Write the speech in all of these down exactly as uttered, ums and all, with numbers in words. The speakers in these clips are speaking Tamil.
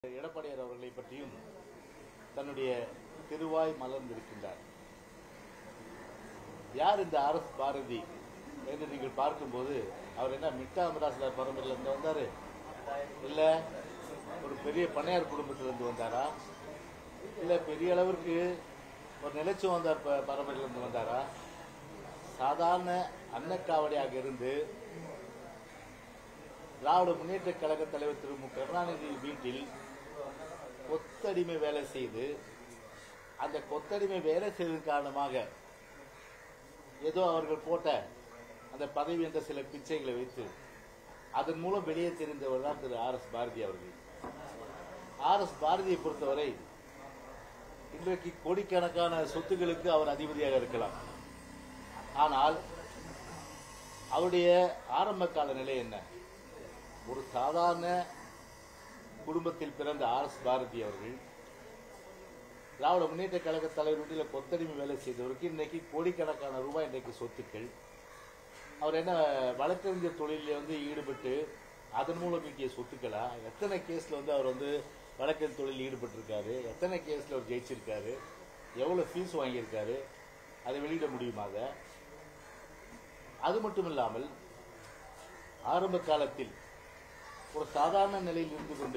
எடப்பாடியார் அவர்களை பற்றியும் தன்னுடைய திருவாய் மலர்ந்திருக்கின்றார். யார் இந்த ஆர் எஸ் பாரதி என்று நீங்கள் பார்க்கும்போது அவர் என்ன மிட்டா மிராசிலார் பரம்பரையிலிருந்து வந்தாரு, இல்ல ஒரு பெரிய பண்ணையார் குடும்பத்திலிருந்து வந்தாரா, இல்ல பெரிய அளவிற்கு ஒரு நிலைச்சு வந்தார் பரம்பரையிலிருந்து வந்தாரா? சாதாரண அன்னக்காவடியாக இருந்து திராவிட முன்னேற்ற கழக தலைவர் திரு மு கருணாநிதி வீட்டில் கொத்தடிமை வேலை செய்து, அந்த கொத்தடிமை வேலை செய்ததன் காரணமாக ஏதோ அவர்கள் போட்ட அந்த பதவி என்ற சில பிச்சைகளை வைத்து அதன் மூலம் வெளியே தெரிந்தவர் தான் திரு ஆர் எஸ் பாரதி அவர்கள். ஆர் எஸ் பாரதியை பொறுத்தவரை இன்றைக்கு கோடிக்கணக்கான சொத்துக்களுக்கு அவர் அதிபதியாக இருக்கலாம். ஆனால் அவருடைய ஆரம்ப கால நிலை என்ன? ஒரு சாதாரண குடும்பத்தில் பிறந்த ஆர் எஸ் பாரதி அவர்கள் திராவிட முன்னேற்ற கழக தலைவர் வீட்டில் கொத்தடிமை வேலை செய்தவருக்கு இன்னைக்கு கோடிக்கணக்கான ரூபாய் இன்றைக்கு சொத்துக்கள். அவர் என்ன வழக்கறிஞர் தொழிலில் வந்து ஈடுபட்டு அதன் மூலம் ஈட்டிய சொத்துக்களா? எத்தனை கேஸ்ல வந்து அவர் வந்து வழக்கறிஞர் தொழிலில் ஈடுபட்டிருக்காரு, எத்தனை கேஸ்ல அவர் ஜெயிச்சிருக்காரு, எவ்வளவு ஃபீஸ் வாங்கியிருக்காரு, அதை வெளியிட முடியுமாக? அது மட்டும் இல்லாமல் ஆரம்ப காலத்தில் ஒரு சாதாரண நிலையில் இருந்து கொண்டு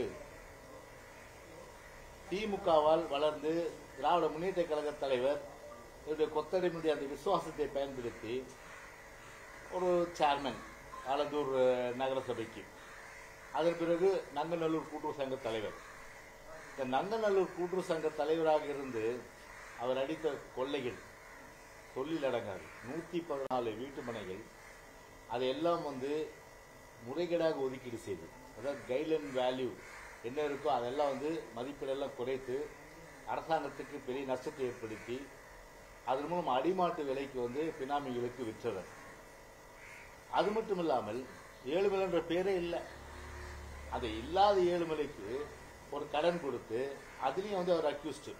திமுகவால் வளர்ந்து திராவிட முன்னேற்ற கழக தலைவர் இவருடைய கொத்தடிமையுடைய அந்த விசுவாசத்தை பயன்படுத்தி ஒரு சேர்மன் ஆலந்தூர் நகரசபைக்கு, அதன் பிறகு நங்கநல்லூர் கூட்டுறவு சங்க தலைவர். இந்த நங்கநல்லூர் கூட்டுறவு சங்க தலைவராக இருந்து அவர் அடித்த கொள்ளைகள் சொல்லில் அடங்காது. நூத்தி பதினாலு வீட்டு மனைகள் அதையெல்லாம் வந்து முறைகேடாக ஒதுக்கீடு செய்து, அதாவது கைட்லைன் வேல்யூ என்ன இருக்கோ அதெல்லாம் வந்து மதிப்பீடெல்லாம் குறைத்து அரசாங்கத்துக்கு பெரிய நஷ்டத்தை ஏற்படுத்தி அதன் மூலம் அடிமாட்டு விலைக்கு வந்து பினாமிகளுக்கு விற்றவர். அது மட்டும் இல்லாமல் ஏழுமலை என்ற பேரே இல்லை, அது இல்லாத ஏழுமலைக்கு ஒரு கடன் கொடுத்து அதுலயும் வந்து அவர் அக்யூஸ்டு.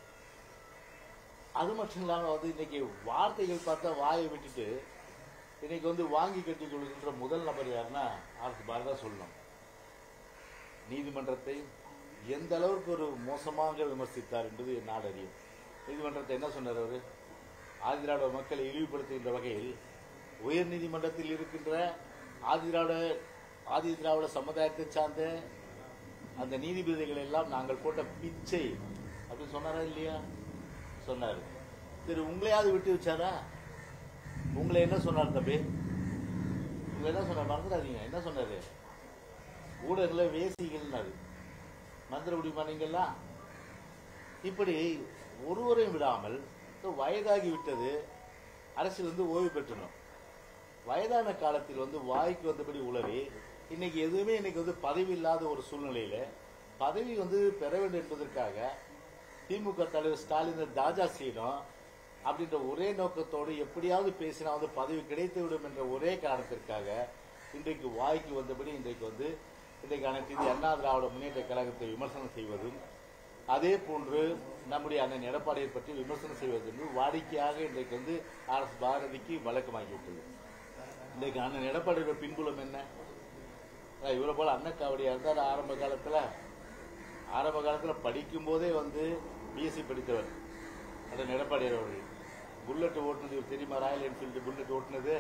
அது மட்டும் இல்லாமல் வந்து இன்னைக்கு வார்த்தைகள் பார்த்தா வாயை விட்டுட்டு இன்னைக்கு வந்து வாங்கி கட்டி கொடுக்கின்ற முதல் நபர் யாருன்னா ஆர் எஸ் பாரதி சொல்லணும். நீதிமன்றத்தை எந்த அளவுக்கு ஒரு மோசமாக விமர்சித்தார் என்பது நாடு அறியும். நீதிமன்றத்தை என்ன சொன்னார் அவரு? ஆதிதிராவிட மக்களை இழிவுபடுத்துகின்ற வகையில் உயர் நீதிமன்றத்தில் இருக்கின்ற ஆதிதிராவிட ஆதி திராவிட சமுதாயத்தை சார்ந்த அந்த நீதிபதிகள் எல்லாம் நாங்கள் போட்ட பிச்சை அப்படின்னு சொன்னாரா இல்லையா? சொன்னாரு. சரி, உங்களையாவது விட்டு வச்சாரா? உங்களை என்ன சொன்னார் தம்பி? உங்களை என்ன சொன்னார்? மறந்துடாதீங்க. என்ன சொன்னாரு? ஊடகங்கள வேசிகள்னாரு. மந்திர முடியுமா நீங்கள்லாம்? இப்படி ஒருவரையும் விடாமல் வயதாகி விட்டது, அரசியல் வந்து ஓய்வு பெற்றணும். வயதான காலத்தில் வந்து வாய்க்கு வந்தபடி உளவி இன்னைக்கு எதுவுமே இன்னைக்கு வந்து பதவி இல்லாத ஒரு சூழ்நிலையில பதவி வந்து பெற வேண்டும் என்பதற்காக திமுக தலைவர் ஸ்டாலின் தாஜா செய்யணும் அப்படின்ற ஒரே நோக்கத்தோடு எப்படியாவது பேசினா வந்து பதவி கிடைத்து விடும் என்ற ஒரே காரணத்திற்காக இன்றைக்கு வாய்க்கு வந்தபடி இன்றைக்கு வந்து இன்றைக்கு அனைத்து இந்திய அண்ணா திராவிட முன்னேற்ற கழகத்தை விமர்சனம் செய்வதும், அதே போன்று நம்முடைய அண்ணன் எடப்பாடியை பற்றி விமர்சனம் செய்வது வாடிக்கையாக இன்றைக்கு வந்து ஆர் எஸ் பாரதிக்கு வழக்கமாகிவிட்டது. இன்றைக்கு அண்ணன் எடப்பாடியோட பின்புலம் என்ன? இவரை போல அன்னக்காவடியா இருந்தார். ஆரம்ப காலத்துல ஆரம்ப காலத்துல படிக்கும் போதே வந்து பிஎஸ்சி படித்தவர் அண்ணன் எடப்பாடியார் அவர்கள். புல்லட் ஓட்டுனது இவர் தெரியுமா? ராயல் என்ஃபீல்டு புல்லட் ஓட்டுனது.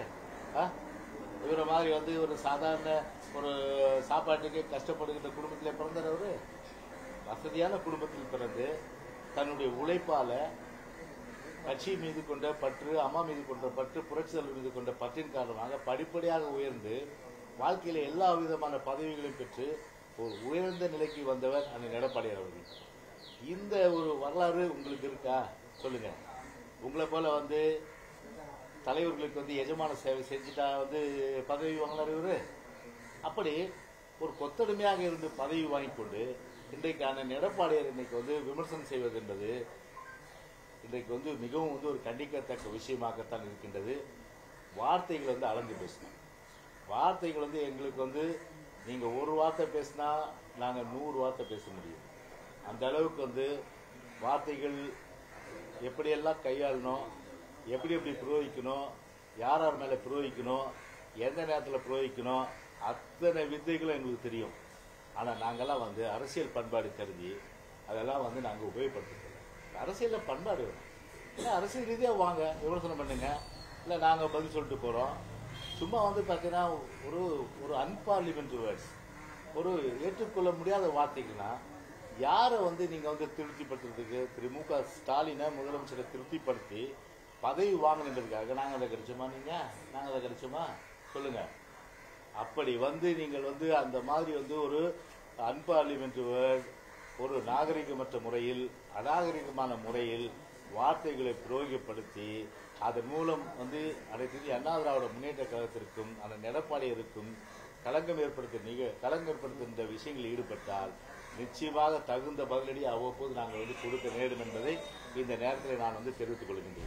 இவரை மாதிரி வந்து ஒரு சாதாரண ஒரு சாப்பாட்டுக்கு கஷ்டப்படுகின்ற குடும்பத்தில் பிறந்தார். அவரு வசதியான குடும்பத்தில் பிறந்து தன்னுடைய உழைப்பால கட்சி மீது கொண்ட பற்று, அம்மா மீது கொண்ட பற்று, புரட்சியாளர் மீது கொண்ட பற்றின் காரணமாக படிப்படியாக உயர்ந்து வாழ்க்கையில எல்லா விதமான பதவிகளையும் பெற்று ஒரு உயர்ந்த நிலைக்கு வந்தவர் அண்ணன் எடப்பாடியார் அவர்கள். இந்த ஒரு வரலாறு உங்களுக்கு இருக்கா? சொல்லுங்க. உங்களை போல வந்து தலைவர்களுக்கு வந்து எஜமான சேவை செஞ்சுட்டா வந்து பதவி வாங்கினார் இவரு. அப்படி ஒரு கொத்தடிமையாக இருந்து பதவி வாங்கிக் கொண்டு இன்றைக்கு அண்ணன் எடப்பாடியார் இன்னைக்கு வந்து விமர்சனம் செய்வது என்பது இன்றைக்கு வந்து மிகவும் வந்து ஒரு கண்டிக்கத்தக்க விஷயமாகத்தான் இருக்கின்றது. வார்த்தைகள் வந்து அளந்து பேசணும். வார்த்தைகள் வந்து எங்களுக்கு வந்து நீங்க ஒரு வார்த்தை பேசினா நாங்க நூறு வார்த்தை பேச முடியும். அந்த அளவுக்கு வந்து வார்த்தைகள் எப்படியெல்லாம் கையாளணும், எப்படி எப்படி பிரயோகிக்கணும், யார் யார் மேல பிரயோகிக்கணும், எந்த நேரத்தில் பிரயோகிக்கணும், அத்தனை வித்தைகளும் எங்களுக்கு தெரியும். ஆனால் நாங்கள்லாம் வந்து அரசியல் பண்பாடு கருதி அதெல்லாம் வந்து நாங்கள் உபயோகப்படுத்திக்கிறோம். அரசியலில் பண்பாடு வேணும். இல்லை அரசியல் ரீதியாக வாங்க விமர்சனம் பண்ணுங்க, இல்லை நாங்கள் பதில் சொல்லிட்டு போகிறோம். சும்மா வந்து பார்த்தீங்கன்னா ஒரு ஒரு அன்பார்லிமெண்ட்ரி வேர்ட்ஸ், ஒரு ஏற்றுக்கொள்ள முடியாத வார்த்தைகள்னா யாரை வந்து நீங்கள் வந்து திருப்திப்படுத்துறதுக்கு திரு மு க ஸ்டாலினை முதலமைச்சரை திருப்திப்படுத்தி பதவி வாங்கினதுக்காக நாங்கள் அதை கிடைச்சோமா? நீங்கள் நாங்கள் அதை கிடைச்சோமா சொல்லுங்கள். அப்படி வந்து நீங்கள் வந்து அந்த மாதிரி வந்து ஒரு அன்பார்லிமெண்ட்ரி வேர்ட், ஒரு நாகரிகமற்ற முறையில் அநாகரிகமான முறையில் வார்த்தைகளை பிரயோகப்படுத்தி அதன் மூலம் வந்து அனைத்து இந்திய அண்ணா திராவிட முன்னேற்ற கழகத்திற்கும் அந்த எடப்பாடியருக்கும் களங்கம் ஏற்படுத்த நிக களங்கம் ஏற்படுத்துகின்ற விஷயங்களில் ஈடுபட்டால் நிச்சயமாக தகுந்த பதிலடி அவ்வப்போது நாங்கள் வந்து கொடுக்க நேரும் என்பதை இந்த நேரத்தில் நான் வந்து தெரிவித்துக் கொள்கின்றேன்.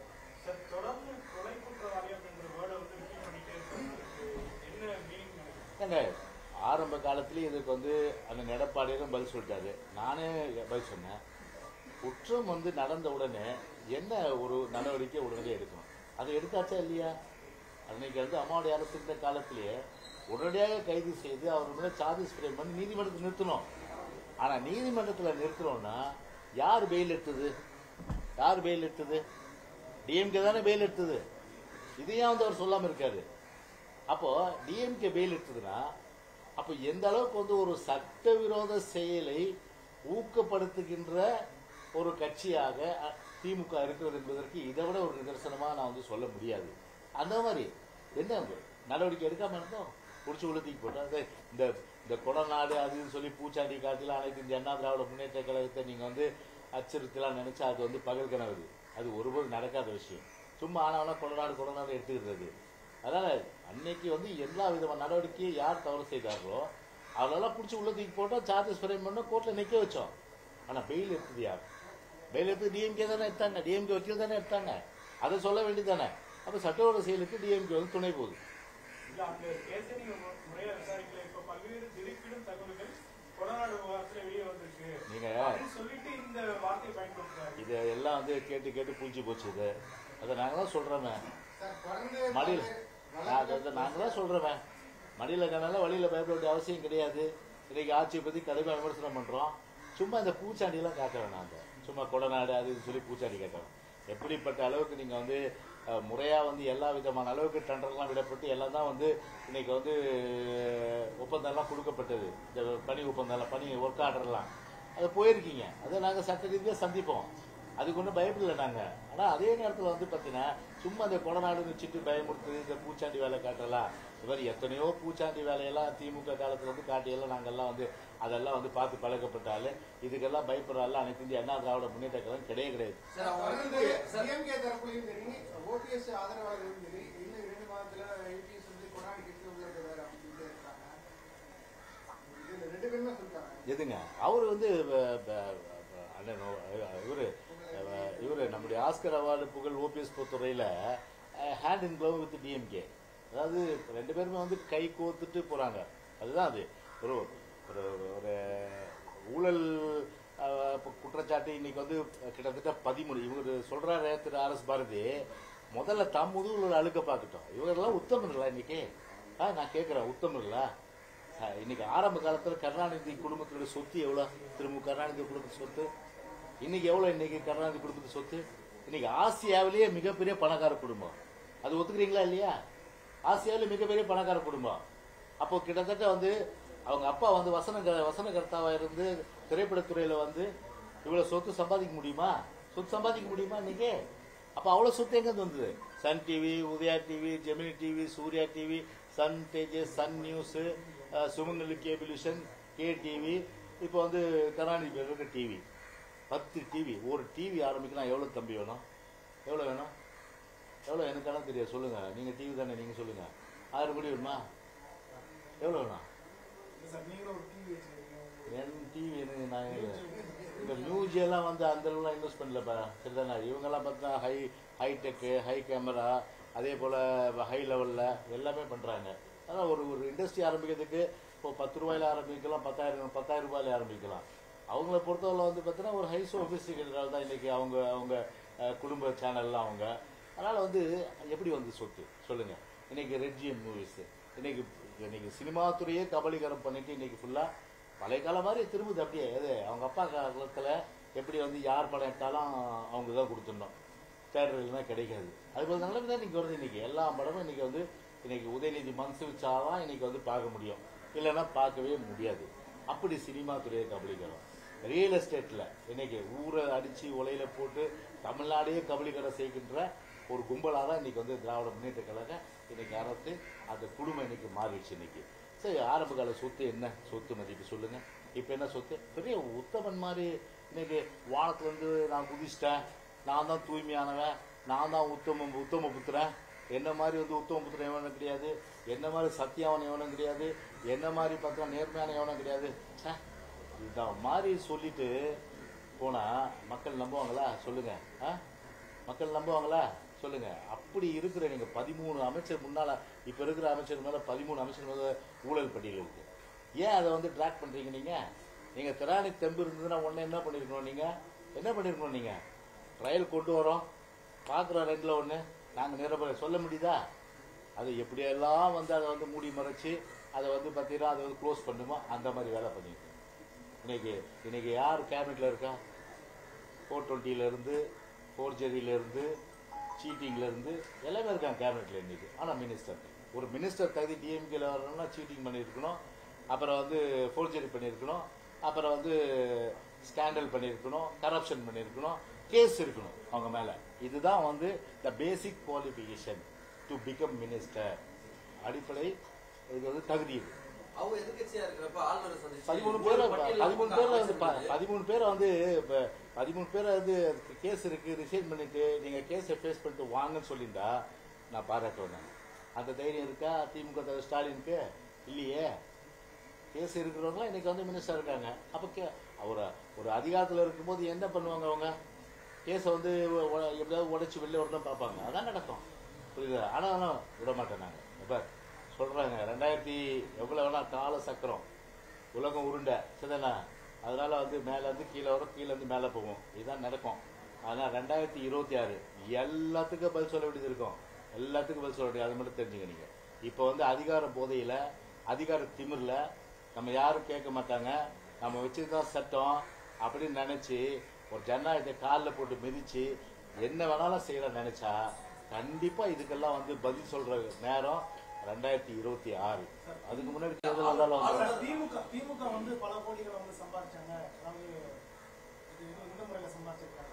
ஆரம்ப காலத்திலேயே இதுக்கு வந்து அந்த எடப்பாடியும் பதில் சொல்லிட்டாரு, நானே பதில் சொன்னேன். குற்றம் வந்து நடந்த உடனே என்ன ஒரு நடவடிக்கை உடனடியாக எடுக்கணும், அதை எடுத்தாச்சா இல்லையா? அன்னைக்கு வந்து அம்மாவுடைய அரசு இருந்த காலத்திலேயே உடனடியாக கைது செய்து அவர் மேலே சார்ஜஸ் ஃப்ரேம் பண்ணி நீதிமன்றத்தில் நிறுத்தணும். ஆனால் நீதிமன்றத்தில் நிறுத்தணும்னா யார் பெயில் எடுத்தது? யார் பெயில் எடுத்தது? டிஎம்கே தானே பெயில் எடுத்தது. இதையும் வந்து அவர் சொல்லாமல் இருக்காரு. அப்போ டிஎம்கே பெயில் எடுத்ததுன்னா அப்போ எந்த அளவுக்கு வந்து ஒரு சட்டவிரோத செயலை ஊக்கப்படுத்துகின்ற ஒரு கட்சியாக திமுக இருக்கிறது என்பதற்கு இதை விட ஒரு நிதர்சனமாக நான் வந்து சொல்ல முடியாது. அந்த மாதிரி என்ன நடவடிக்கை எடுக்காம இருந்தோம், பிடிச்சி உளுத்திக்கு போட்டோம். இந்த இந்த கொடநாடு அதுன்னு சொல்லி பூச்சாண்டி காட்டிலாம் அனைத்து இந்திய அண்ணா திராவிட முன்னேற்ற கழகத்தை நீங்கள் வந்து அச்சுறுத்தலாம் நினைச்சா அது வந்து பகல் கனவு. அது ஒருபோது நடக்காத விஷயம். சும்மா ஆனவனா கொடநாடு கொடநாடு எடுத்துக்கிறது. அதனால அன்னைக்கு வந்து எல்லா விதமான நடவடிக்கையும் யார் தவறு செய்தார்களோ அவளெல்லாம் பிடிச்சி உள்ள தூக்கி போட்டோம், சார்ஜஸ் ஃப்ரேம் பண்ணோம், கோர்ட்டில் நிற்க வச்சோம். ஆனால் பெயில் எடுத்தது யார்? பெயில் எடுத்து டிஎம்கே தானே எடுத்தாங்க, டிஎம்கே வக்கீல் தானே எடுத்தாங்க. அதை சொல்ல வேண்டியதானே. அப்போ சட்டவிரோத செயலுக்கு டிஎம்கே வந்து துணை போகுது. நீங்க இதை எல்லாம் வந்து கேட்டு கேட்டு புளிச்சு போச்சு. இது அதை நாங்கள் தான் சொல்றோமே மடியில், நாங்கள் தான் சொல்றோமே மடியில் கனால வழியில் பயப்பட வேண்டிய அவசியம் கிடையாது. இன்னைக்கு ஆட்சியை பற்றி கடுமையாக விமர்சனம் பண்ணுறோம். சும்மா இந்த பூச்சாண்டியெல்லாம் காட்ட வேணாம். அந்த சும்மா கொடநாடு அது சொல்லி பூச்சாண்டி காட்டணும். எப்படிப்பட்ட அளவுக்கு நீங்கள் வந்து முறையாக வந்து எல்லா விதமான அளவுக்கு டெண்டர்லாம் விடப்பட்டு எல்லாம் தான் வந்து இன்னைக்கு வந்து ஒப்பந்தம்லாம் கொடுக்கப்பட்டது. இந்த பணி ஒப்பந்தம்லாம் பணி ஒர்க் ஆர்டர்லாம் அது போயிருக்கீங்க. அதை நாங்கள் சட்ட ரீதியாக சந்திப்போம். அதுக்கு ஒன்றும் பயப்படலை நாங்கள். ஆனால் அதே நேரத்தில் வந்து பார்த்தீங்கன்னா சும்மா இந்த கொடநாடுன்னு வச்சுட்டு பயமுறுத்து இந்த பூச்சாண்டி வேலை காட்டலாம். இது மாதிரி எத்தனையோ பூச்சாண்டி வேலையெல்லாம் திமுக காலத்தில் வந்து காட்டியெல்லாம் நாங்கள்லாம் வந்து அதெல்லாம் வந்து பார்த்து பழக்கப்பட்டாலே இதுக்கெல்லாம் பயப்படுறாள் அனைத்து இந்திய அண்ணா திராவிட முன்னேற்ற கழகம் கிடையவே கிடையாது. எதுங்க அவரு வந்து இவரு இவரு நம்முடைய ஆஸ்கர் அவார்டு புகழ் ஓபிஎஸ் பொறுத்தவரையில hand in glove with DMK. அதாவது ரெண்டு பேருமே வந்து கை கோத்துட்டு போறாங்க. அதுதான் அது ஒரு ஒரு ஊழல் குற்றச்சாட்டு இன்னைக்கு வந்து கிட்டத்தட்ட பதிமூணு இவங்க சொல்றாரு திரு ஆர் எஸ் பாரதி. முதல்ல தம் முதுகுல அழுக்க பார்க்கட்டும். இவங்கெல்லாம் உத்தமர்களா இன்னைக்கு? நான் கேட்கிறேன், உத்தமர்களா? இன்னைக்கு ஆரம்ப காலத்துல கருணாநிதி குடும்பத்தோட சொத்து எவ்வளவு? திரு மு கருணாநிதி குடும்பத்து சொத்து இன்னைக்கு எவ்வளவு? இன்னைக்கு கருணாநிதி குடும்பத்து சொத்து இன்னைக்கு ஆசியாவிலேயே மிகப்பெரிய பணக்கார குடும்பம். அது ஒத்துக்கிறீங்களா இல்லையா? ஆசியாவில மிகப்பெரிய பணக்கார குடும்பம். அப்போ கிட்டத்தட்ட வந்து அவங்க அப்பா வந்து வசன வசனகர்த்தாவா இருந்து திரைப்படத்துறையில வந்து இவ்வளவு சொத்து சம்பாதிக்க முடியுமா? சொத்து சம்பாதிக்க முடியுமா இன்னைக்கு? அப்ப அவ்வளவு சொத்து எங்க வந்தது? Sun TV, Udaya TV, Gemini TV, Surya TV, Sun Tejas, Sun News, Sumangali cable vision, K TV, இப்போ வந்து கருணாநிதி இருக்க டிவி, பத்து டிவி. ஒரு டிவி ஆரம்பிக்கலாம் எவ்வளவு தம்பி வேணும்? எவ்வளவு வேணும்? எவ்வளவு எனக்கெல்லாம் தெரியாது. சொல்லுங்க, நீங்க டிவி தானே, நீங்க சொல்லுங்க. ஆயிரம் கோடி வேணுமா? எவ்வளவு வேணும்? என் டிவி நான் இந்த நியூஸ் எல்லாம் வந்து அந்த அளவுலாம் இன்வெஸ்ட் பண்ணலப்பா. சரிதானே? இவங்கெல்லாம் பார்த்தா ஹை ஹைடெக்கு, ஹை கேமரா, அதே போல் ஹை லெவலில் எல்லாமே பண்ணுறாங்க. ஆனால் ஒரு ஒரு இண்டஸ்ட்ரி ஆரம்பிக்கிறதுக்கு இப்போ பத்து ரூபாயில் ஆரம்பிக்கலாம், பத்தாயிரம் பத்தாயிரம் ரூபாயில் ஆரம்பிக்கலாம். அவங்கள பொறுத்தவரை வந்து பார்த்தீங்கன்னா ஒரு ஹை சோஃபிஸ்டிகேட்டடால் தான் இன்றைக்கி அவங்க அவங்க குடும்ப சேனல்லாம் அவங்க. அதனால் வந்து எப்படி வந்து சொத்து சொல்லுங்கள்? இன்றைக்கி ரெட்ஜிஎம் மூவிஸு இன்னைக்கு இன்னைக்கு சினிமா துறையே கபலீகரம் பண்ணிட்டு இன்னைக்கு ஃபுல்லாக பழைய காலம் மாதிரி திரும்புது அப்படியே. எது அவங்க அப்பா காலத்தில் எப்படி வந்து யார் படம் எடுத்தாலும் அவங்க தான் கொடுத்துடணும், தேட்டர்கள் தான் கிடைக்காது. அது போல நிலைமை தான் இன்னைக்கு வருது. இன்னைக்கு எல்லா படமும் இன்னைக்கு வந்து இன்னைக்கு உதயநிதி மனசு வச்சாதான் இன்னைக்கு வந்து பார்க்க முடியும், இல்லைன்னா பார்க்கவே முடியாது. அப்படி சினிமா துறையை கபலீகரம். ரியல் எஸ்டேட்டில் இன்னைக்கு ஊரை அடித்து உலையில போட்டு தமிழ்நாடையே கபலீகரம் செய்கின்ற ஒரு கும்பலாக தான் இன்னைக்கு வந்து திராவிட முன்னேற்ற கழகம் இன்னைக்கு அரசு அந்த குடும்பம் இன்னைக்கு மாறிடுச்சு. இன்னைக்கு சரி, ஆரம்ப கால சொத்து என்ன சொத்து மதிப்பு சொல்லுங்க. இப்போ என்ன சொத்து? பெரிய உத்தமன் மாதிரி இன்னைக்கு வானத்துலேருந்து நான் குதிச்சிட்டேன், நான் தான் தூய்மையானவன், நான் தான் உத்தம உத்தம புத்திரன், என்ன மாதிரி வந்து உத்தம புத்திரன் எவனும் கிடையாது, என்ன மாதிரி சத்தியாவன் எவனும் கிடையாது, என்ன மாதிரி பார்த்தா நேர்மையான எவனும் கிடையாது. இந்த மாதிரி சொல்லிட்டு போனா மக்கள் நம்புவாங்களா சொல்லுங்க? மக்கள் நம்புவாங்களா சொல்லுங்க? அப்படி இருக்கிற நீங்க பதிமூணு அமைச்சர் முன்னால இப்ப இருக்கிற அமைச்சர் மேல பதிமூணு அமைச்சர் மேல ஊழல் பட்டியல் இருக்கு. ஏன் அதை வந்து ட்ராக் பண்றீங்க? நீங்க நீங்க திராணி தெம்பு இருந்ததுன்னா ஒன்னு என்ன பண்ணிருக்கணும்? நீங்க என்ன பண்ணிருக்கணும்? நீங்க ட்ரையல் கொண்டு வரோம் பாக்குறோம், ரெண்டுல ஒண்ணு நாங்க நிரூபண சொல்ல முடியுதா? அது எப்படியெல்லாம் வந்து அதை வந்து மூடி மறைச்சு அதை வந்து பார்த்தீங்கன்னா அதை வந்து க்ளோஸ் பண்ணுமோ அந்த மாதிரி வேலை பண்ணிருக்கு. இன்னைக்கு இன்னைக்கு யார் கேபினெட்ல இருக்கா? ஃபோர் டுவெண்ட்டில இருந்து ஃபோர்ஜரியில இருந்து சீட்டிங்ல இருந்து எல்லாமே இருக்காங்க கேபினெட்ல இன்னைக்கு. ஆனால் மினிஸ்டர் ஒரு மினிஸ்டர் தகுதி டிஎம்கேல வரணும்னா சீட்டிங் பண்ணியிருக்கணும், அப்புறம் வந்து ஃபோர்ஜரி பண்ணியிருக்கணும், அப்புறம் வந்து ஸ்கேண்டல் பண்ணியிருக்கணும், கரப்ஷன் பண்ணியிருக்கணும், கேஸ் இருக்கணும் அவங்க மேல. இதுதான் வந்து the basic qualification to become minister. அடிப்படை இது வந்து தகுதி. பதிமூணு பேர் பதிமூணு பேர் வந்து பதிமூணு பேரை வந்து பதிமூணு பேரை வந்து கேஸ் இருக்கு ரிசைன் பண்ணிட்டு நீங்க கேஸை ஃபேஸ் பண்ணிட்டு வாங்கன்னு சொல்லியிருந்தா நான் பாராட்டுவேன். அந்த தைரியம் இருக்கா திமுக ஸ்டாலினுக்கு? இல்லையே. கேஸ் இருக்கிறவங்க இன்னைக்கு வந்து மினிஸ்டர் இருக்காங்க. அப்ப ஒரு ஒரு அதிகாரத்தில் இருக்கும்போது என்ன பண்ணுவாங்க? அவங்க கேஸை வந்து எப்படியாவது உடைச்சு வெளில வரதான் பார்ப்பாங்க. அதான் நடக்கும், புரியுதா? ஆனாலும் விட மாட்டேன் நாங்க. இப்ப சொல்றாங்க ரெண்டாயிரத்தி எவ்வளவு வேணா கால சக்கரம் உலகம் உருண்டை சரிதானா, அதனால வந்து மேல இருந்து கீழே வரும், கீழே இருந்து மேல போகும், இதுதான் நடக்கும். ஆனா ரெண்டாயிரத்தி இருபத்தி ஆறு எல்லாத்துக்கும் பதில் சொல்ல வேண்டியது இருக்கும், எல்லாத்துக்கும் பதில் சொல்ல வேண்டியது. அது மட்டும் தெரிஞ்சுக்க. நீங்க இப்ப வந்து அதிகார போதையில அதிகார திமிர்ல நம்ம யாரும் கேட்க மாட்டாங்க, நம்ம வச்சுதான் சட்டம் அப்படின்னு நினைச்சு ஒரு ஜனநாயகத்தை காலில் போட்டு மிதிச்சு என்ன வேணாலும் செய்யலாம் நினைச்சா கண்டிப்பா இதுக்கெல்லாம் வந்து பதில் சொல்ற நேரம் ரெண்டாயிரத்தி இருபத்தி ஆறு. அதுக்கு முன்னாடி தேர்தல் வந்தாலும் திமுக திமுக வந்து பல கோடிகளை வந்து சம்பாதிச்சாங்க, இந்த முறையில சம்பாதிச்சிருக்காங்க.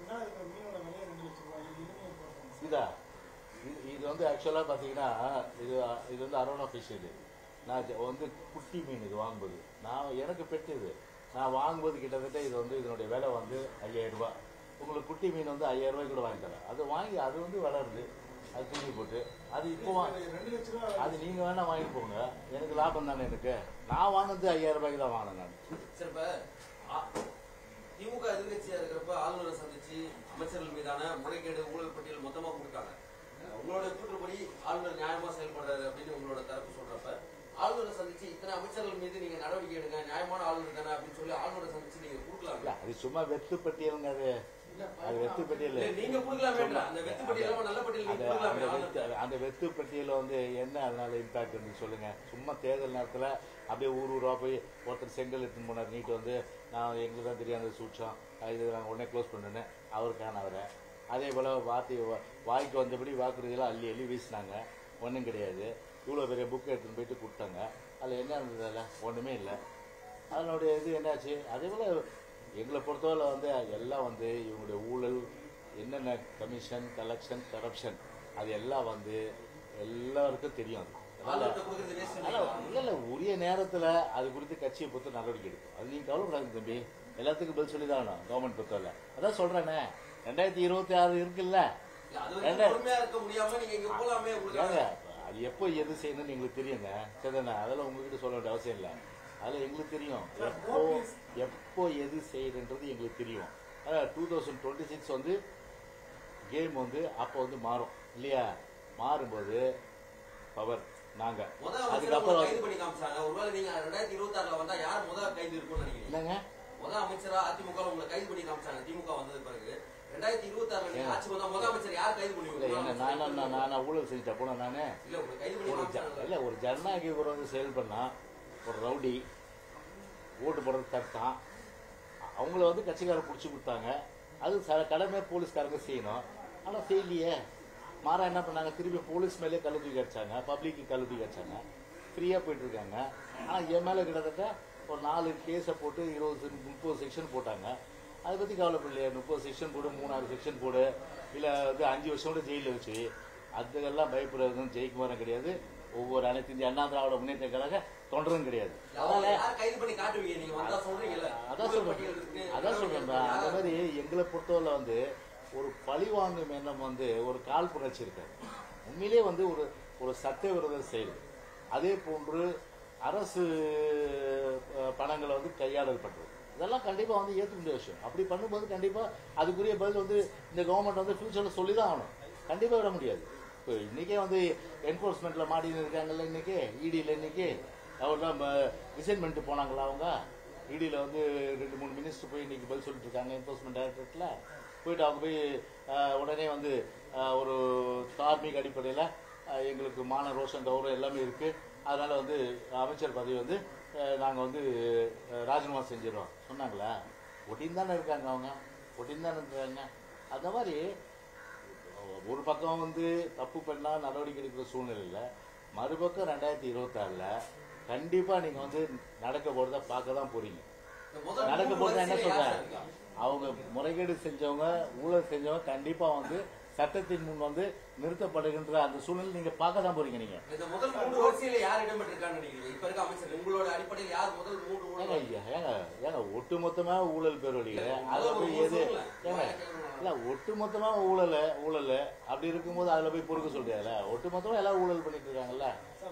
இதா இது வந்து ஆக்சுவலா பாத்தீங்கன்னா இது இது வந்து அரோனா ஃபிஷ். இது நான் வந்து குட்டி மீன் இது வாங்கும்போது நான் எனக்கு பெற்றது நான் வாங்கும்போது கிட்டத்தட்ட இது வந்து இதனுடைய விலை வந்து ஐயாயிரம் ரூபாய். உங்களுக்கு குட்டி மீன் வந்து ஐயாயிரம் ரூபாய் கூட வாங்கி தரேன். அது வாங்கி அது வந்து வளருது, அது தூக்கி போட்டு அது இப்போ அது நீங்க வேணா வாங்கிட்டு போங்க, எனக்கு லாபம் தானே. எனக்கு நான் வாங்கினது ஐயாயிரம் ரூபாய்க்கு தான் வாங்கினேன் நான். திமுக எதிர்கட்சியா இருக்கிறப்ப ஆளுநரை சந்திச்சு அமைச்சர்கள் மீதான முறைகேடு ஊழல் பட்டியல் மொத்தமா கொடுத்தாங்க. உங்களோட கூற்றுப்படி ஆளுநர் நியாயமா செயல்படுறாரு அப்படின்னு உங்களோட தரப்பு சொல்றப்ப ஆளுநரை சந்திச்சு இத்தனை அமைச்சர்கள் மீது நீங்க நடவடிக்கை எடுங்க, நியாயமான ஆளுநர் தானே அப்படின்னு சொல்லி ஆளுநரை சந்திச்சு நீங்க கொடுக்கலாம். அது சும்மா வெத்து பட்டியலுங்க. அது அது வெத்து பட்டியல் நீங்க கொடுக்கலாமே. அந்த வெத்து பட்டியல் நல்ல பட்டியல் அந்த வெத்து பட்டியல வந்து என்ன அதனால இம்பாக்ட் இருந்து சொல்லுங்க. சும்மா தேர்தல் நேரத்துல அப்படியே ஊர் ஊரா போய் ஒருத்தர் செங்கல் எடுத்துன்னு போனார் நீட்டு வந்து நான் எங்களுக்கு தான் தெரியாத சூட்சம் இது நாங்கள் உடனே க்ளோஸ் பண்ணுன்னு அவருக்கான அவரை. அதே போல வார்த்தை வாய்க்கு வந்தபடி வாக்குறுதியெல்லாம் அள்ளி அள்ளி வீசினாங்க, ஒன்றும் கிடையாது. இவ்வளோ பெரிய புக் எடுத்துன்னு போயிட்டு கொடுத்தாங்க, அதில் என்ன இருந்தது? அதில் ஒன்றுமே இல்லை. அதனுடைய இது என்னாச்சு? அதே போல் எங்களை பொறுத்தவரை வந்து எல்லாம் வந்து இவங்களுடைய ஊழல் என்னென்ன கமிஷன் கலெக்ஷன் கரப்ஷன் அது எல்லாம் வந்து எல்லாருக்கும் தெரியும். அது இல்லை இல்லை உரிய நேரத்தில் அது குறித்து கட்சியை பொறுத்து நடவடிக்கை எடுக்கும். அது நீங்கள் கவலைப்படாது தம்பி, எல்லாத்துக்கும் பதில் சொல்லி தான் வேணும் கவர்மெண்ட் பொறுத்தவரை. அதான் சொல்கிறேனே ரெண்டாயிரத்தி இருபத்தி ஆறு இருக்குல்ல, அது எப்போ எது செய்யணும்னு எங்களுக்கு தெரியுங்க சரிதானே. அதெல்லாம் உங்ககிட்ட சொல்ல வேண்டிய அவசியம் இல்லை. அதில் எங்களுக்கு தெரியும் எப்போ எப்போ எது செய்யணுன்றது எங்களுக்கு தெரியும். அதான் டூ தௌசண்ட் டுவெண்ட்டி சிக்ஸ் வந்து கேம் வந்து அப்போ வந்து மாறும் இல்லையா? மாறும்போது பவர் நாங்க அதுக்கப்புறம் என்னங்க முதல் அமைச்சரா அதிமுக உங்களை கைது பண்ணி காமிச்சாங்க. திமுக வந்தது பிறகு ரெண்டாயிரத்தி இருபத்தி ஆறுல ஆட்சி வந்தா முதல் அமைச்சர் யார் கைது பண்ணி நான் ஊழல் செஞ்சுட்டா போன நானு இல்ல ஒரு ஜனநாயக விரோத செயல் பண்ணா ஒரு ரவுடி ஓட்டு போடுறது தடுத்தான். அவங்கள வந்து கட்சிக்காரர் பிடிச்சி கொடுத்தாங்க. அது ச கடமை போலீஸ்காரங்க செய்யணும். ஆனால் செய்யலையே. மாறா என்ன பண்ணாங்க, திருப்பி போலீஸ் மேலே கல்லு தூக்கி அடிச்சாங்க, பப்ளிக்கு கல்லு தூக்கி அடிச்சாங்க. ஃப்ரீயாக போயிட்டு இருக்காங்க. ஆனால் என் மேலே கிட்டத்தட்ட ஒரு நாலு கேஸை போட்டு இருபது முப்பது செக்ஷன் போட்டாங்க. அதை பற்றி கவலைப்படலையே. முப்பது செக்ஷன் போடு, மூணாறு செக்ஷன் போடு, இல்லை வந்து அஞ்சு வருஷம் கூட ஜெயிலில் வச்சு அதுக்கெல்லாம் பயப்படுறதுன்னு ஜெயக்குமாரும் கிடையாது, ஒவ்வொரு அனைத்து இந்திய அண்ணா திராவிட முன்னேற்ற கழக தொண்டரும் கிடையாது. அதனால அதான் சொல்றேன் அதான் சொல்றேன் அந்த மாதிரி எங்களை பொறுத்தவரை வந்து ஒரு பழிவாங்கும் எண்ணம் வந்து ஒரு காழ்ப்புணர்ச்சி இருக்காது. உண்மையிலே வந்து ஒரு ஒரு சட்டவிரோத செயல். அதே போன்று அரசு பணங்களை வந்து கையாடல் பண்றது, இதெல்லாம் கண்டிப்பா வந்து ஏற்றுக்க முடிய விஷயம். அப்படி பண்ணும்போது கண்டிப்பா அதுக்குரிய பதில் வந்து இந்த கவர்மெண்ட் வந்து ஃபியூச்சர்ல சொல்லிதான் ஆகணும். கண்டிப்பா விட முடியாது. இப்போ இன்னைக்கே வந்து என்போர்ஸ்மெண்ட்ல மாடின்னு இருக்காங்கல்ல, இன்னைக்கு இடியில் இன்னைக்கு அவர்லாம் ரிசைன் பண்ணிட்டு போனாங்களா அவங்க? இடியில் வந்து ரெண்டு மூணு மினிஸ்டர் போய் இன்னைக்கு பதில் சொல்லிட்டு இருக்காங்க என்போர்ஸ்மெண்ட் டைரக்டரேட்ல போயிட்டு அவங்க போய் உடனே வந்து ஒரு தார்மீக அடிப்படையில் எங்களுக்கு மான ரோஷன் கௌரவம் எல்லாமே இருக்கு, அதனால வந்து அமைச்சர் பதவி வந்து நாங்கள் வந்து ராஜினாமா செஞ்சிடறோம் சொன்னாங்களா? ஒட்டின்னு தானே இருக்காங்க அவங்க, ஒட்டின்னு தானே இருக்காங்க. அந்த மாதிரி ஒரு பக்கம் வந்து தப்பு பண்ணா நடவடிக்கை எடுக்கிற சூழ்நிலையில், மறுபக்கம் ரெண்டாயிரத்தி இருபத்தி ஆறுல கண்டிப்பா நீங்க வந்து நடக்க போறத பார்க்க தான் போறீங்க. நடக்க போறதா என்ன சொல்றேன், அவங்க முறைகேடு செஞ்சவங்க, ஊழல் செஞ்சவங்க கண்டிப்பா வந்து சட்டத்தின் முன் வந்து நிறுத்தப்படுகின்ற அந்த சூழ்நிலை நீங்க பார்க்க தான் போறீங்க. நீங்க இந்த முதல் மூன்று வரிசையில யார் இடம் பெற்றிருக்கான்னு நினைக்கிறீங்க? இப்ப இருக்க அமைச்சர் உங்களோட அடிப்படையில் யார் முதல் மூன்று ஊழல்? ஏங்க ஏங்க ஒட்டுமொத்தமா ஊழல் பேரொழிய அதுல போய் ஏது ஏங்க இல்ல ஒட்டுமொத்தமா ஊழல் ஊழல் அப்படி இருக்கும்போது அதுல போய் பொறுக்க சொல்றியால? ஒட்டுமொத்தமா எல்லாம் ஊழல் பண்ணிட்டு இருக்காங்கல்ல.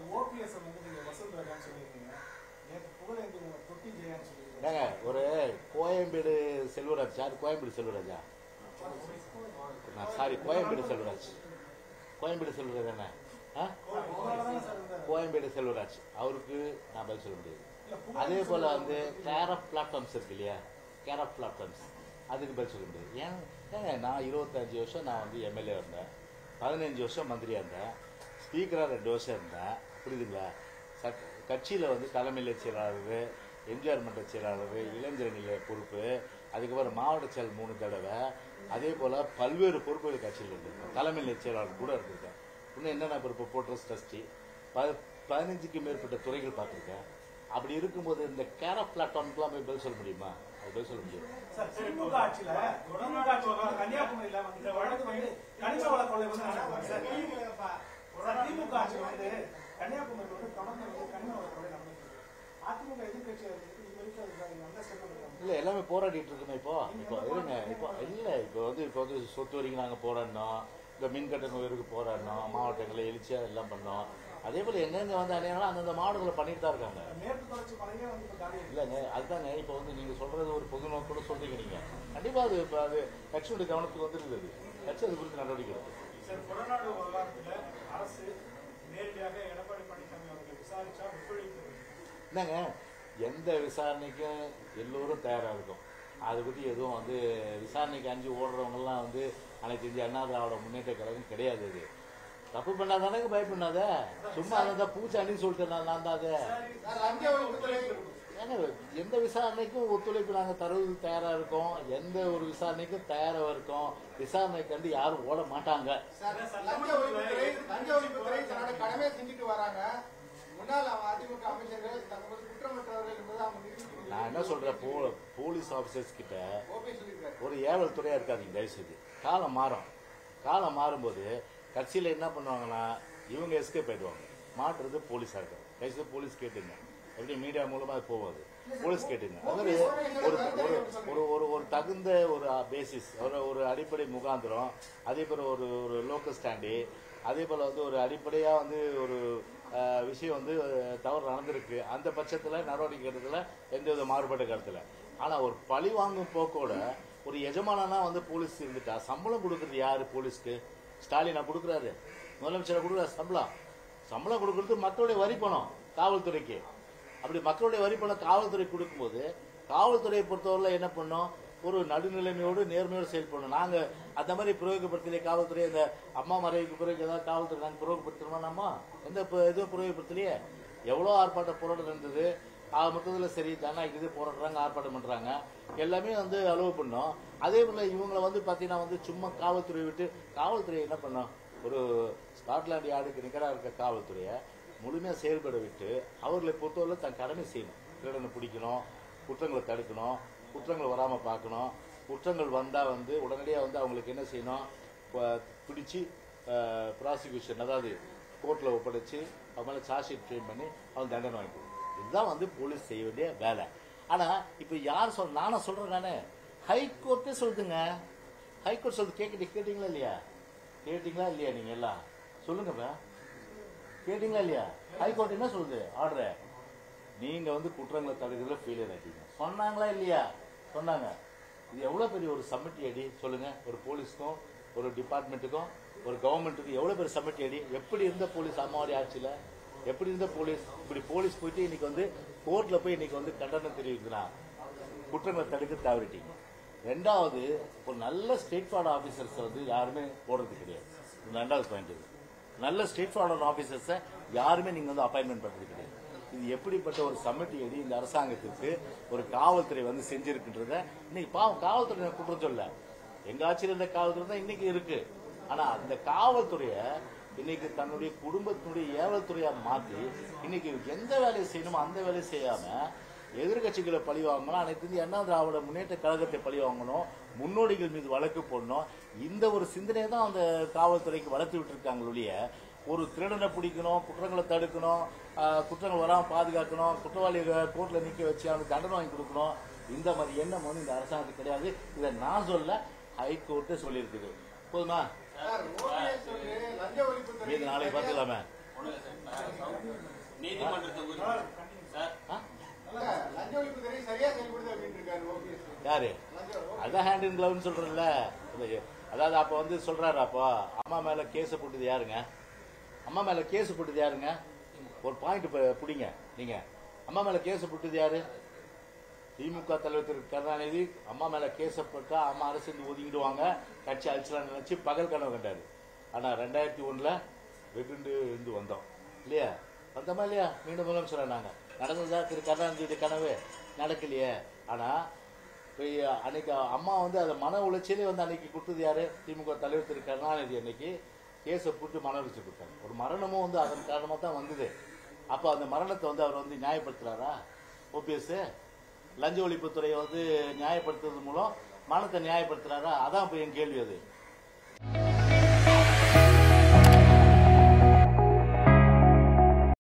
ஏங்க ஒரு கோயம்பேடு செல்வராஜ், யார் கோயம்பேடு செல்வராஜா? சாரி கோயம்பேடு செல்வராஜ், கோயம்பேடு செல்வராஜ் என்ன கோயம்பேடு செல்வராஜ் அவருக்கு நான் பதில் சொல்ல முடியாது. அதே போல வந்து கேர் ஆஃப் பிளாட்ஃபார்ம்ஸ் இருக்கு இல்லையா, கேர் ஆஃப் பிளாட்ஃபார்ம்ஸ் அதுக்கு பதில் சொல்ல முடியாது. ஏன் ஏங்க நான் இருபத்தஞ்சு வருஷம் நான் வந்து எம்எல்ஏ இருந்தேன், பதினஞ்சு வருஷம் மந்திரியா இருந்தேன், ஸ்பீக்கராக ரெண்டு வருஷம் இருந்தேன், புரியுதுங்களா? கட்சியில் வந்து தலைமையில செயலாளர், எம்ஜிஆர் மன்ற செயலாளர், இளைஞரணியில பொறுப்பு, அதுக்கப்புறம் மாவட்ட செயல் மூணு தடவை, அதே போல பல்வேறு பொறுப்புகள் கட்சியில் இருந்திருக்கேன், தலைமை செயலாளர் கூட இருந்திருக்கேன். இன்னும் என்னென்ன பொறுப்பு, போர்ட்ரஸ் ட்ரஸ்டி, பதினஞ்சுக்கு மேற்பட்ட துறைகள் பார்த்துருக்கேன். அப்படி இருக்கும்போது இந்த கேர் ஆஃப் பிளாட்ஃபார்ம்க்குலாம் போய் பதில் சொல்ல முடியுமா? அது பதில் சொல்ல முடியும். இல்ல எல்லாமே போராடிட்டு இருக்குமே இப்போ. இப்போ இருங்க, இப்போ இல்ல இப்போ வந்து இப்போ வந்து சொத்து வரைக்கும் நாங்க போராடினோம், இந்த மின் கட்டண உயர்வுக்கு போராடினோம், மாவட்டங்களை எழுச்சியா எல்லாம் பண்ணோம். அதே போல எங்கெங்க வந்து அடையாளம் அந்தந்த மாவட்டங்களை பண்ணிட்டு தான் இருக்காங்க. இல்லங்க அதுதாங்க இப்போ வந்து நீங்க சொல்றது ஒரு பொது நோக்கோட சொல்றீங்க. நீங்க கண்டிப்பா அது இப்போ அது கட்சியுடைய கவனத்துக்கு வந்துருந்தது, கட்சி அது குறித்து நடவடிக்கை எடுக்கும். என்னங்க எந்த விசாரணைக்கும் எல்லோரும் தயாரா இருக்கும். அதை பத்தி எதுவும் வந்து விசாரணைக்கு அஞ்சு ஓடுறவங்கலாம் வந்து அனைத்து இந்திய அண்ணா திராவிட முன்னேற்ற கழகம் கிடையாது. அது தப்பு பண்ணாதானே பயப்படாத, சும்மா அதை பூச்சாண்டின்னு சொல்லிட்டு நான் தான் அது. ஏங்க எந்த விசாரணைக்கும் ஒத்துழைப்பு நாங்கள் தருவது தயாரா இருக்கோம், எந்த ஒரு விசாரணைக்கும் தயாரா இருக்கோம். விசாரணை கண்டு யாரும் ஓட மாட்டாங்க. நான் என்ன சொல்றேன், போலீஸ் ஆபீசர்ஸ் கிட்ட ஒரு ஏவல் துறையா இருக்காதீங்க தயவுசெய்து. காலம் மாறும், காலம் மாறும்போது கட்சியில என்ன பண்ணுவாங்கன்னா இவங்க எஸ்கேப் ஆயிடுவாங்க, மாற்றுறது போலீஸா இருக்கும். தயவுசெய்து போலீஸ் கேட்டுங்க, எப்படி மீடியா மூலமா போவாது, போலீஸ் கேட்டுங்க. அது ஒரு ஒரு ஒரு தகுந்த ஒரு பேசிஸ், ஒரு ஒரு அடிப்படை முகாந்திரம், அதே போல ஒரு ஒரு லோக்கல் ஸ்டாண்டி, அதே போல வந்து ஒரு அடிப்படையா வந்து ஒரு விஷயம் வந்து தவறு நடந்திருக்கு, அந்த பட்சத்துல நடவடிக்கை எடுத்துல எந்த வித மாறுபட்ட கருத்துல. ஆனா ஒரு பழி வாங்கும் போக்கோட ஒரு எஜமானா வந்து போலீஸ் இருந்துட்டா சம்பளம் கொடுக்கறது யாரு போலீஸ்க்கு? ஸ்டாலினா கொடுக்குறாரு, முதலமைச்சர் கொடுக்குறாரு சம்பளம். சம்பளம் கொடுக்கறது மக்களுடைய வரி பணம் காவல்துறைக்கு. அப்படி மக்களுடைய வரி பணம் காவல்துறை கொடுக்கும்போது காவல்துறையை பொறுத்தவரை என்ன பண்ணோம், ஒரு நடுநிலைமையோடு நேர்மையோடு செயல்படணும். நாங்க அந்த மாதிரி பிரயோகப்படுத்தலையே காவல்துறை. இந்த அம்மா மறைவுக்கு பிறகு ஏதாவது காவல்துறை நாங்க பிரயோகப்படுத்தணுமா? நம்ம எந்த இதுவும் பிரயோகப்படுத்தலையே. எவ்வளவு ஆர்ப்பாட்ட போராட்டம் இருந்தது, ஆக மொத்தத்தில் சரி ஜனநாயக இது போராடுறாங்க, ஆர்ப்பாட்டம் பண்றாங்க, எல்லாமே வந்து அலோவ் பண்ணோம். அதே போல இவங்களை வந்து பாத்தீங்கன்னா வந்து சும்மா காவல்துறை விட்டு காவல்துறை என்ன பண்ணோம், ஒரு ஸ்காட்லாந்து யார்டுக்கு நிகராக இருக்க காவல்துறையை முழுமையா செயல்பட விட்டு அவர்களை பொறுத்தவரை தன் கடமை செய்யணும். திருடனை பிடிக்கணும், குற்றங்களை தடுக்கணும், குற்றங்கள் வராம பார்க்கணும், குற்றங்கள் வந்தா வந்து உடனடியாக வந்து அவங்களுக்கு என்ன செய்யணும், பிடிச்சி ப்ராசிக்யூஷன் அதாவது கோர்ட்ல ஒப்படைச்சு அவங்க மேலே சார்ஜ் ஷீட் ஃப்ரேம் பண்ணி அவங்க தண்டனை வாங்கி கொடுக்கணும். இதுதான் வந்து போலீஸ் செய்ய வேண்டிய வேலை. ஆனா இப்ப யார் சொல் நானும் சொல்றேன், நானு ஹைகோர்ட்டே சொல்லுதுங்க. ஹைகோர்ட் சொல்லுது, கேட்க கேட்டீங்களா இல்லையா? கேட்டீங்களா இல்லையா? நீங்க எல்லாம் சொல்லுங்க, கேட்டீங்களா இல்லையா? ஹைகோர்ட் என்ன சொல்லுது? ஆர்டர் நீங்க வந்து குற்றங்களை தடுக்கிறதுல ஃபெயிலியர் ஆகிட்டீங்க சொன்னாங்களா இல்லையா? சொன்னாங்க. இது எவ்வளவு பெரிய ஒரு சமிட்டி அடி சொல்லுங்க. ஒரு போலீஸ்க்கும் ஒரு டிபார்ட்மெண்ட்டுக்கும் ஒரு கவர்மெண்ட்டுக்கும் எவ்வளவு பெரிய சமிட்டி அடி. எப்படி இருந்த போலீஸ் அம்மாவாரி ஆட்சியில எப்படி இருந்த போலீஸ், இப்படி போலீஸ் போயிட்டு இன்னைக்கு வந்து கோர்ட்ல போய் இன்னைக்கு வந்து கண்டனம் தெரிவிக்கிறான், குற்றங்களை தடுக்க தவறிட்டீங்க. ரெண்டாவது, ஒரு நல்ல ஸ்டேட் ஃபார்வர்ட் ஆபீசர்ஸ் வந்து யாருமே போடுறது கிடையாது. ரெண்டாவது பாயிண்ட், நல்ல ஸ்டேட் ஃபார்வர்ட் ஆபீசர்ஸை யாருமே நீங்க வந்து அப்பாயின்மெண்ட் பண்றது கிடையாது. இது எப்படிப்பட்ட ஒரு சமிட்டி அடி இந்த அரசாங்கத்திற்கு ஒரு காவல்துறை வந்து செஞ்சிருக்குன்றத இன்னைக்கு பாவம் காவல்துறை குற்றம் சொல்ல, எங்க ஆட்சியில் இருந்த காவல்துறை தான் இன்னைக்கு இருக்கு. ஆனா அந்த காவல்துறைய இன்னைக்கு தன்னுடைய குடும்பத்தினுடைய ஏவல்துறையா மாத்தி இன்னைக்கு எந்த வேலையை செய்யணுமோ அந்த வேலையை செய்யாம எதிர்கட்சிகளை பழி வாங்கணும், அனைத்து இந்திய அண்ணா திராவிட முன்னேற்ற கழகத்தை பழி வாங்கணும், முன்னோடிகள் மீது வழக்கு போடணும், இந்த ஒரு சிந்தனையை தான் அந்த காவல்துறைக்கு வளர்த்து விட்டு இருக்காங்க ஒழிய ஒரு திருடனை பிடிக்கணும், குற்றங்களை தடுக்கணும், குற்றங்கள் வராமல் பாதுகாக்கணும், குற்றவாளிகளை கோர்ட்ல நிக்க வச்சு அவனுக்கு தண்டனை வாங்கி கொடுக்கணும், இந்த மாதிரி எண்ணம் வந்து இந்த அரசாங்கத்துக்கு கிடையாது. இதை நான் சொல்ல, ஹைகோர்ட்டே சொல்லியிருக்குது. போதுமா? இது நாளைக்கு பார்த்துக்கலாமே. யாரு அதான் ஹேண்ட் இன் கிளவ்னு சொல்றேன்ல. அதாவது அப்ப வந்து சொல்றாரு, அப்போ அம்மா மேல கேஸ் போட்டது யாருங்க? அம்மா மேல கேஸ் போட்டது யாருங்க? ஒரு பாயிண்ட் புடிங்க நீங்க. அம்மா மேல கேஸ் போட்டது யாரு? திமுக தலைவர் திரு கருணாநிதி அம்மா மேல கேஸ் போட்டா அம்மா அரசு ஒதுங்கிடுவாங்க, கட்சி அழிச்சலாம் நினைச்சு பகல் கனவு கண்டாரு. ஆனா ரெண்டாயிரத்தி ஒண்ணுல வெகுண்டு இருந்து வந்தோம் இல்லையா? வந்தோமா இல்லையா? மீண்டும் முதலமைச்சர் நாங்க நடந்ததா திரு கருணாநிதி கனவு? நடக்கலையே. ஆனா அன்னைக்கு அம்மா வந்து அதை மன உளைச்சலே வந்து அன்னைக்கு கொடுத்தது யாரு? திமுக தலைவர் திரு கருணாநிதி அன்னைக்கு கேஸை போட்டு மன உளைச்சி கொடுத்தாங்க. ஒரு மரணமும் வந்து அதன் காரணமா தான் வந்தது. அப்ப அந்த மரணத்தை வந்து அவர் வந்து நியாயப்படுத்துறாரா ஓபிஎஸ்? லஞ்ச ஒழிப்புத்துறையை வந்து நியாயப்படுத்துறது மூலம் மரணத்தை நியாயப்படுத்துறாரா? அதான் இப்ப என் கேள்வி. அது